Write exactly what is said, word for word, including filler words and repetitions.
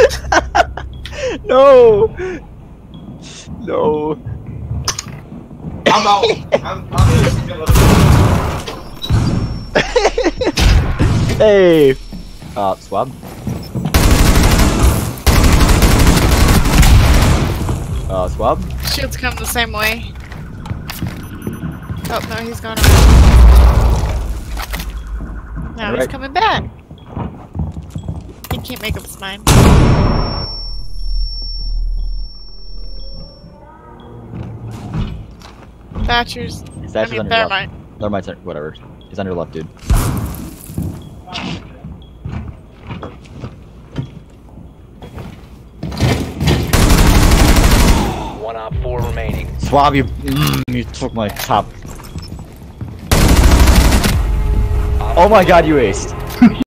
No! No! I'm out. I'm, I'm Hey! Uh, swab. Uh, swab. Shields come the same way. Oh no, he's gone. Now Right. he's coming back. He can't make up his mind. Thatcher's. His I Thatcher's mean, on your there left. might. Never mind, center- whatever. He's on your left, dude. One op four remaining. Swab, you, mm, you took my top. Oh my god, you aced.